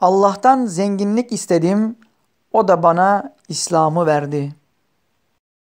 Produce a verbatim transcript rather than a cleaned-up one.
Allah'tan zenginlik istedim, o da bana İslam'ı verdi.